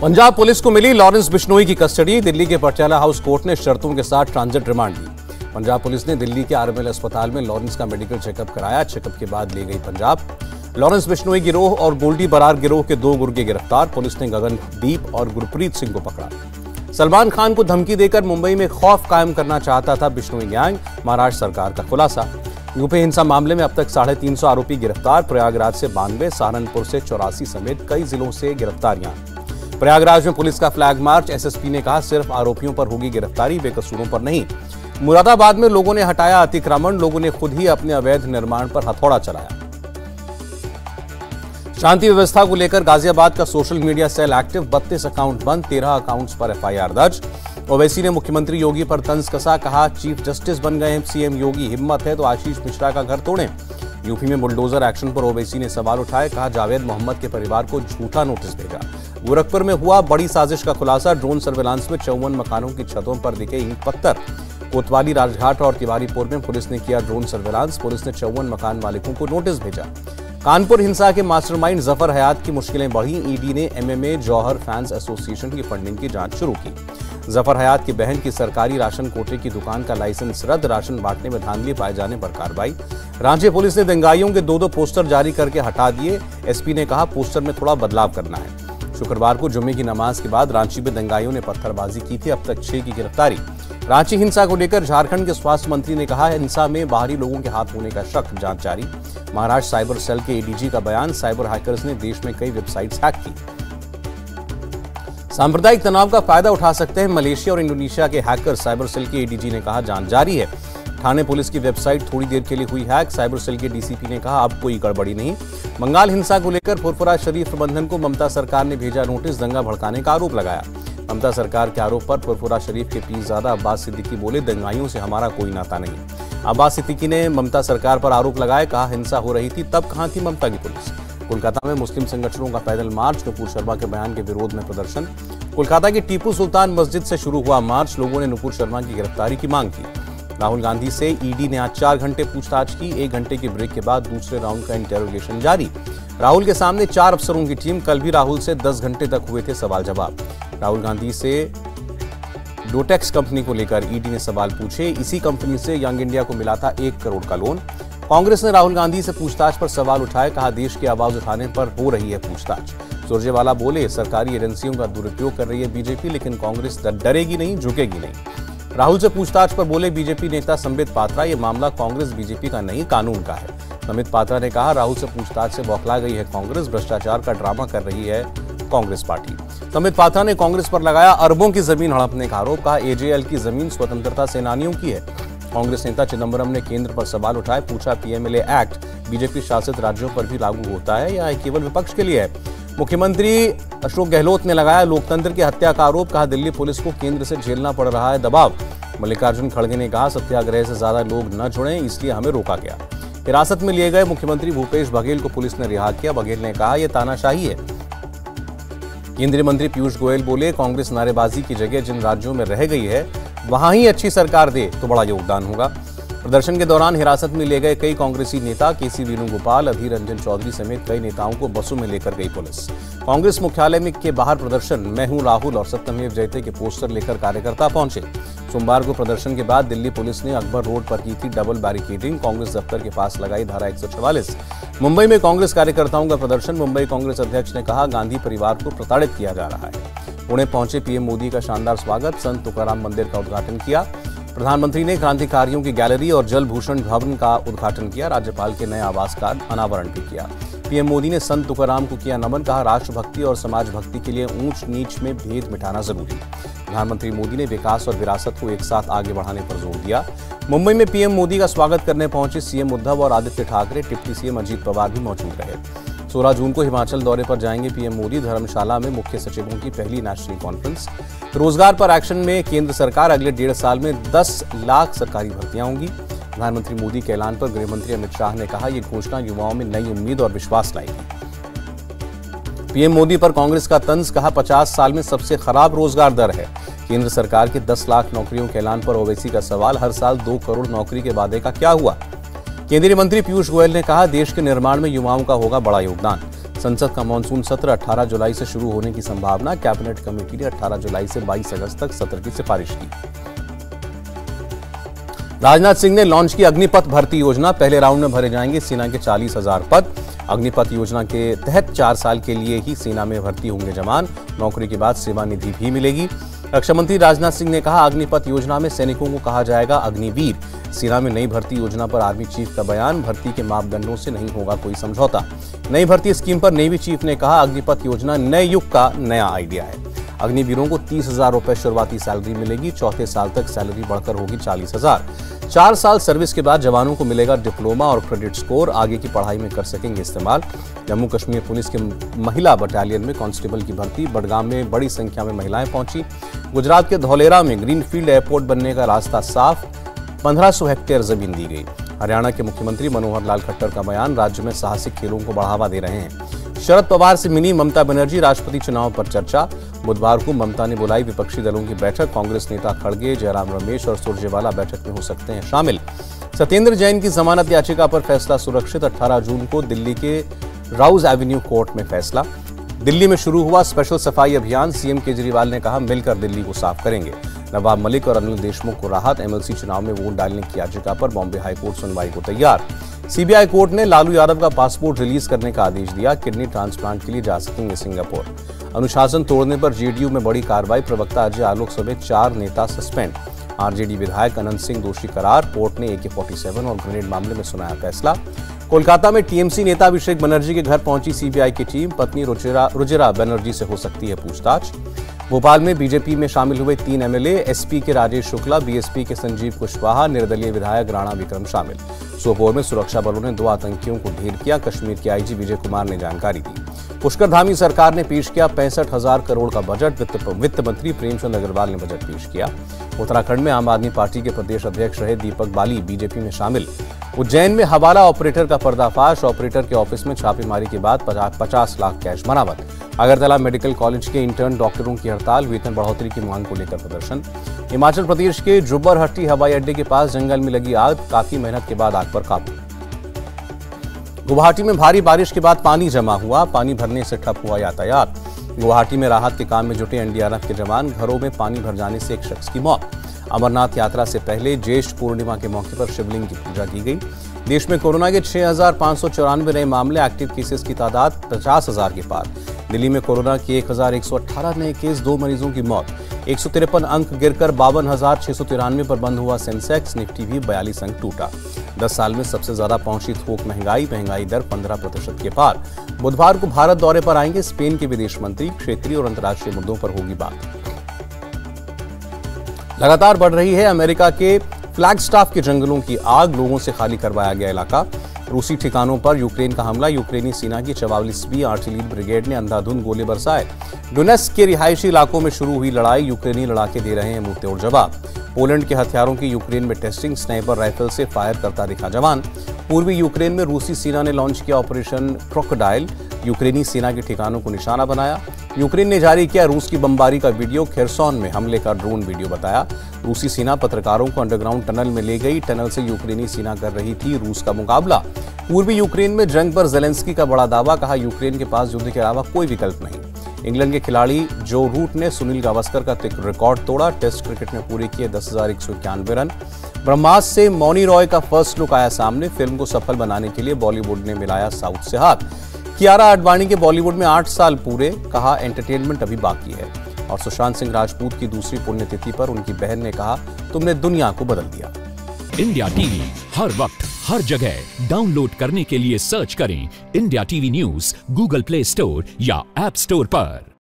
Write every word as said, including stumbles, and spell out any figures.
Punjab police को मिली Lawrence Bishnoi की custody. Delhi के पटियाला हाउस कोर्ट ने शर्तों के साथ ट्रांजिट रिमांड दी। पंजाब पुलिस ने दिल्ली के आरएमएल अस्पताल में लॉरेंस का मेडिकल चेकअप कराया। चेकअप के बाद ले गई पंजाब। लॉरेंस बिश्नोई गिरोह और गोल्डी बरार गिरोह के दो गुर्गे गिरफ्तार। पुलिस ने गगनदीप और गुरप्रीत सिंह को पकड़ा। सलमान खान को धमकी देकर मुंबई में खौफ कायम करना चाहता था बिश्नोई गैंग, महाराष्ट्र सरकार का खुलासा। यूपी हिंसा मामले में अब तक साढ़े तीन सौ आरोपी गिरफ्तार। प्रयागराज से बानवे, सहारनपुर से चौरासी समेत कई जिलों से गिरफ्तारियां। प्रयागराज में पुलिस का फ्लैग मार्च। एसएसपी ने कहा सिर्फ आरोपियों पर होगी गिरफ्तारी, बेकसूरों पर नहीं। मुरादाबाद में लोगों ने हटाया अतिक्रमण। लोगों ने खुद ही अपने अवैध निर्माण पर हथौड़ा चलाया। शांति व्यवस्था को लेकर गाजियाबाद का सोशल मीडिया सेल एक्टिव। बत्तीस अकाउंट बंद, तेरह अकाउंट्स पर एफआईआर दर्ज। ओवैसी ने मुख्यमंत्री योगी पर तंज कसा। कहा चीफ जस्टिस बन गए सीएम योगी, हिम्मत है तो आशीष मिश्रा का घर तोड़ें। यूपी में बुलडोजर एक्शन पर ओवैसी ने सवाल उठाए। कहा जावेद मोहम्मद के परिवार को झूठा नोटिस भेजा। गोरखपुर में हुआ बड़ी साजिश का खुलासा। ड्रोन सर्विलांस में चौवन मकानों की छतों पर दिखे ईंट पत्थर। कोतवाली, राजघाट और तिवारीपुर में पुलिस ने किया ड्रोन सर्विलांस। पुलिस ने चौवन मकान मालिकों को नोटिस भेजा। कानपुर हिंसा के मास्टरमाइंड जफर हयात की मुश्किलें बढ़ी। ईडी ने एमएमए जौहर फैंस एसोसिएशन की फंडिंग की जांच शुरू की। जफर हयात की बहन की सरकारी राशन कोटे की दुकान का लाइसेंस रद्द। राशन बांटने में धांधली पाए जाने पर कार्रवाई। रांची पुलिस ने दंगाइयों के दो दो पोस्टर जारी करके हटा दिए। एसपी ने कहा पोस्टर में थोड़ा बदलाव करना है। शुक्रवार को जुम्मे की नमाज के बाद रांची में दंगाइयों ने पत्थरबाजी की थी। अब तक छह की गिरफ्तारी। रांची हिंसा को लेकर झारखंड के स्वास्थ्य मंत्री ने कहा हिंसा में बाहरी लोगों के हाथ होने का शक, जांच जारी। महाराष्ट्र साइबर सेल के एडीजी का बयान। साइबर हैकर्स ने देश में कई वेबसाइट्स हैक की। सांप्रदायिक तनाव का फायदा उठा सकते हैं मलेशिया और इंडोनेशिया के हैकर। साइबर सेल के एडीजी ने कहा जांच जारी है। थाने पुलिस की वेबसाइट थोड़ी देर के लिए हुई हैक। साइबर सेल के डीसीपी ने कहा अब कोई गड़बड़ी नहीं। बंगाल हिंसा को लेकर फुरफुरा शरीफ प्रबंधन को ममता सरकार ने भेजा नोटिस। दंगा भड़काने का आरोप लगाया। ममता सरकार के आरोप पर फुरफुरा शरीफ के पीरजादा अब्बास सिद्दीकी बोले दंगाइयों से हमारा कोई नाता नहीं। अब्बास सिद्दीकी ने ममता सरकार पर आरोप लगाए। कहा हिंसा हो रही थी तब कहां थी ममता की पुलिस। कोलकाता में मुस्लिम संगठनों का पैदल मार्च। नुपुर शर्मा के बयान के विरोध में प्रदर्शन। कोलकाता की टीपू सुल्तान मस्जिद से शुरू हुआ मार्च। लोगों ने नुपुर शर्मा की गिरफ्तारी की मांग की। राहुल गांधी से ईडी ने आज चार घंटे पूछताछ की। एक घंटे के ब्रेक के बाद दूसरे राउंड का इंटेरोगेशन जारी। राहुल के सामने चार अफसरों की टीम। कल भी राहुल से दस घंटे तक हुए थे सवाल जवाब। राहुल गांधी से डोटेक्स कंपनी को लेकर ईडी ने सवाल पूछे। इसी कंपनी से यंग इंडिया को मिला था एक करोड़ का लोन। कांग्रेस ने राहुल गांधी से पूछताछ पर सवाल उठाए। कहा देश की आवाज उठाने पर हो रही है पूछताछ। सुरजेवाला बोले सरकारी एजेंसियों का दुरुपयोग कर रही है बीजेपी, लेकिन कांग्रेस डरेगी नहीं, झुकेगी नहीं। राहुल से पूछताछ पर बोले बीजेपी नेता संबित पात्रा ये मामला कांग्रेस बीजेपी का नहीं कानून का है। संबित पात्रा ने कहा राहुल से पूछताछ से बौखला गई है कांग्रेस, भ्रष्टाचार का ड्रामा कर रही है कांग्रेस पार्टी। संबित पात्रा ने कांग्रेस पर लगाया अरबों की जमीन हड़पने का आरोप। कहा एजेएल की जमीन स्वतंत्रता सेनानियों की है। कांग्रेस नेता चिदंबरम ने केंद्र पर सवाल उठाए। पूछा पीएमएलए एक्ट बीजेपी शासित राज्यों पर भी लागू होता है या केवल विपक्ष के लिए है। मुख्यमंत्री अशोक गहलोत ने लगाया लोकतंत्र की हत्या का आरोप। कहा दिल्ली पुलिस को केंद्र से झेलना पड़ रहा है दबाव। मल्लिकार्जुन खड़गे ने कहा सत्याग्रह से ज्यादा लोग न जुड़े इसलिए हमें रोका गया। हिरासत में लिए गए मुख्यमंत्री भूपेश बघेल को पुलिस ने रिहा किया। बघेल ने कहा यह तानाशाही है। केंद्रीय मंत्री पीयूष गोयल बोले कांग्रेस नारेबाजी की जगह जिन राज्यों में रह गई है वहां ही अच्छी सरकार दे तो बड़ा योगदान होगा। प्रदर्शन के दौरान हिरासत में लिए गए कई कांग्रेसी नेता केसी वेणुगोपाल, अधीर रंजन चौधरी समेत कई नेताओं को बसों में लेकर गई पुलिस। कांग्रेस मुख्यालय में के बाहर प्रदर्शन। मैं हूं राहुल और सत्यमेव जयते के पोस्टर लेकर कार्यकर्ता पहुंचे। सोमवार को प्रदर्शन के बाद दिल्ली पुलिस ने अकबर रोड पर की थी डबल बैरिकेडिंग। कांग्रेस दफ्तर के पास लगाई धारा एक सौ चवालीस। मुंबई में कांग्रेस कार्यकर्ताओं का प्रदर्शन। मुंबई कांग्रेस अध्यक्ष ने कहा गांधी परिवार को प्रताड़ित किया जा रहा है। पुणे पहुंचे पीएम मोदी का शानदार स्वागत। संत तुकाराम मंदिर का उद्घाटन किया। प्रधानमंत्री ने क्रांतिकारियों की गैलरी और जल भूषण भवन का उद्घाटन किया। राज्यपाल के नए आवास का अनावरण भी किया। पीएम मोदी ने संत तुकाराम को किया नमन। कहा राष्ट्रभक्ति और समाज भक्ति के लिए ऊंच नीच में भेद मिटाना जरूरी। प्रधानमंत्री मोदी ने विकास और विरासत को एक साथ आगे बढ़ाने पर जोर दिया। मुंबई में पीएम मोदी का स्वागत करने पहुंचे सीएम उद्धव और आदित्य ठाकरे। डिप्टी सीएम अजीत पवार भी मौजूद रहे। सोलह जून को हिमाचल दौरे पर जाएंगे पीएम मोदी। धर्मशाला में मुख्य सचिवों की पहली नेशनल कॉन्फ्रेंस। रोजगार पर एक्शन में केंद्र सरकार। अगले डेढ़ साल में दस लाख सरकारी भर्तियां होंगी। प्रधानमंत्री मोदी के ऐलान पर गृह मंत्री अमित शाह ने कहा यह घोषणा युवाओं में नई उम्मीद और विश्वास लाएगी। पीएम मोदी पर कांग्रेस का तंज। कहा पचास साल में सबसे खराब रोजगार दर है। केंद्र सरकार के दस लाख नौकरियों के ऐलान पर ओवैसी का सवाल। हर साल दो करोड़ नौकरी के वादे का क्या हुआ। केंद्रीय मंत्री पीयूष गोयल ने कहा देश के निर्माण में युवाओं का होगा बड़ा योगदान। संसद का मानसून सत्र अठारह जुलाई से शुरू होने की संभावना। कैबिनेट कमेटी ने अठारह जुलाई से बाईस अगस्त तक सत्र की सिफारिश की। राजनाथ सिंह ने लॉन्च की अग्निपथ भर्ती योजना। पहले राउंड में भरे जाएंगे सेना के चालीस हजार पद। अग्निपथ योजना के तहत चार साल के लिए ही सेना में भर्ती होंगे जवान। नौकरी के बाद सेवा निधि भी मिलेगी। रक्षा मंत्री राजनाथ सिंह ने कहा, अग्निपथ योजना में सैनिकों को कहा जाएगा अग्निवीर। सेना में नई भर्ती योजना पर आर्मी चीफ का बयान। भर्ती के मापदंडों से नहीं होगा कोई समझौता। नई भर्ती स्कीम पर नेवी चीफ ने कहा, अग्निपथ योजना नए युग का नया आइडिया है। अग्निवीरों को तीस हजार रुपए शुरुआती सैलरी मिलेगी। चौथे साल तक सैलरी बढ़कर होगी चालीस हजार। चार साल सर्विस के बाद जवानों को मिलेगा डिप्लोमा और क्रेडिट स्कोर। आगे की पढ़ाई में कर सकेंगे इस्तेमाल। जम्मू कश्मीर पुलिस के महिला बटालियन में कांस्टेबल की भर्ती। बडगाम में बड़ी संख्या में महिलाएं पहुंची। गुजरात के धौलेरा में ग्रीनफील्ड एयरपोर्ट बनने का रास्ता साफ। पंद्रह सौ हेक्टेयर जमीन दी गई। हरियाणा के मुख्यमंत्री मनोहर लाल खट्टर का बयान, राज्य में साहसिक खेलों को बढ़ावा दे रहे हैं। शरद पवार से मिली ममता बनर्जी। राष्ट्रपति चुनाव पर चर्चा। बुधवार को ममता ने बुलाई विपक्षी दलों की बैठक। कांग्रेस नेता खड़गे, जयराम रमेश और सुरजेवाला बैठक में हो सकते हैं शामिल। सत्येंद्र जैन की जमानत याचिका पर फैसला सुरक्षित। अठारह जून को दिल्ली के राउज एवेन्यू कोर्ट में फैसला। दिल्ली में शुरू हुआ स्पेशल सफाई अभियान। सीएम केजरीवाल ने कहा, मिलकर दिल्ली को साफ करेंगे। नवाब मलिक और अनिल देशमुख को राहत। एमएलसी चुनाव में वोट डालने की याचिका पर बॉम्बे हाईकोर्ट सुनवाई को तैयार। सीबीआई कोर्ट ने लालू यादव का पासपोर्ट रिलीज करने का आदेश दिया। किडनी ट्रांसप्लांट के लिए जा सकेंगे सिंगापुर। अनुशासन तोड़ने पर जेडीयू में बड़ी कार्रवाई। प्रवक्ता अजय आलोक समेत चार नेता सस्पेंड। आरजेडी विधायक अनंत सिंह दोषी करार। कोर्ट ने ए के सैंतालीस और ग्रेनेड मामले में सुनाया फैसला। कोलकाता में टीएमसी नेता अभिषेक बनर्जी के घर पहुंची सीबीआई की टीम। पत्नी रुचिरा रुचिरा बनर्जी से हो सकती है पूछताछ। भोपाल में बीजेपी में शामिल हुए तीन एमएलए। एसपी के राजेश शुक्ला, बीएसपी के संजीव कुशवाहा, निर्दलीय विधायक राणा विक्रम शामिल। सोपोर में सुरक्षा बलों ने दो आतंकियों को ढेर किया। कश्मीर के आईजी विजय कुमार ने जानकारी दी। पुष्कर धामी सरकार ने पेश किया पैंसठ हजार करोड़ का बजट। वित्त मंत्री प्रेमचंद अग्रवाल ने बजट पेश किया। उत्तराखंड में आम आदमी पार्टी के प्रदेश अध्यक्ष रहे दीपक बाली बीजेपी में शामिल। उज्जैन में हवाला ऑपरेटर का पर्दाफाश। ऑपरेटर के ऑफिस में छापेमारी के बाद पचास लाख कैश बरामद। अगरतला मेडिकल कॉलेज के इंटर्न डॉक्टरों की हड़ताल। वेतन बढ़ोतरी की मांग को लेकर प्रदर्शन। हिमाचल प्रदेश के जुब्बरहट्टी हवाई अड्डे के पास जंगल में लगी आग। काफी मेहनत के बाद आग पर काबू। गुवाहाटी में भारी बारिश के बाद पानी जमा हुआ। पानी भरने से ठप हुआ यातायात। गुवाहाटी में राहत के काम में जुटे एनडीआरएफ के जवान। घरों में पानी भर जाने से एक शख्स की मौत। अमरनाथ यात्रा से पहले ज्येष्ठ पूर्णिमा के मौके पर शिवलिंग की पूजा की गई। देश में कोरोना के छह हजार पांच सौ चौरानवे नए मामले। एक्टिव केसेस की तादाद पचास हजार के पार। दिल्ली में कोरोना के एक हजार एक सौ अठारह नए केस। दो मरीजों की मौत। एक सौ तिरपन अंक गिरकर बावन हजार छह सौ तिरानवे पर बंद हुआ सेंसेक्स। निफ्टी भी बयालीस अंक टूटा। दस साल में सबसे ज्यादा पहुंची थोक महंगाई। महंगाई दर पंद्रह प्रतिशत के पार। बुधवार को भारत दौरे पर आएंगे स्पेन के विदेश मंत्री। क्षेत्रीय और अंतर्राष्ट्रीय मुद्दों पर होगी बात। लगातार बढ़ रही है अमेरिका के फ्लैगस्टाफ के जंगलों की आग। लोगों से खाली करवाया गया इलाका। रूसी ठिकानों पर यूक्रेन का हमला। यूक्रेनी सेना की चवालीसवीं आर्टिलरी ब्रिगेड ने अंधाधुंध गोले बरसाए। डोनेट्स्क के रिहायशी इलाकों में शुरू हुई लड़ाई। यूक्रेनी लड़ाके दे रहे हैं मुंहतोड़ जवाब। पोलैंड के हथियारों की यूक्रेन में टेस्टिंग। स्नाइपर राइफल से फायर करता दिखा जवान। पूर्वी यूक्रेन में रूसी सेना ने लॉन्च किया ऑपरेशन क्रोकोडाइल। यूक्रेनी सेना के ठिकानों को निशाना बनाया। यूक्रेन ने जारी किया रूस की बमबारी का वीडियो। खेरसॉन में हमले का ड्रोन वीडियो बताया। रूसी सेना पत्रकारों को अंडरग्राउंड टनल में ले गई। टनल से यूक्रेनी सेना कर रही थी रूस का मुकाबला। पूर्वी यूक्रेन में जंग पर जेलेंस्की का बड़ा दावा। कहा, यूक्रेन के पास युद्ध के अलावा कोई विकल्प नहीं। इंग्लैंड के खिलाड़ी जो रूट ने सुनील गावस्कर का रिकॉर्ड तोड़ा। टेस्ट क्रिकेट में पूरे किए दस हजार एक सौ इक्यानवे रन। ब्रह्मास्त्र से मौनी रॉय का फर्स्ट लुक आया सामने। फिल्म को सफल बनाने के लिए बॉलीवुड ने मिलाया साउथ से हाथ। कियारा आडवाणी के बॉलीवुड में आठ साल पूरे। कहा, एंटरटेनमेंट अभी बाकी है। और सुशांत सिंह राजपूत की दूसरी पुण्यतिथि पर उनकी बहन ने कहा, तुमने दुनिया को बदल दिया। इंडिया टीवी हर वक्त हर जगह डाउनलोड करने के लिए सर्च करें India TV news Google Play Store या ऐप स्टोर पर।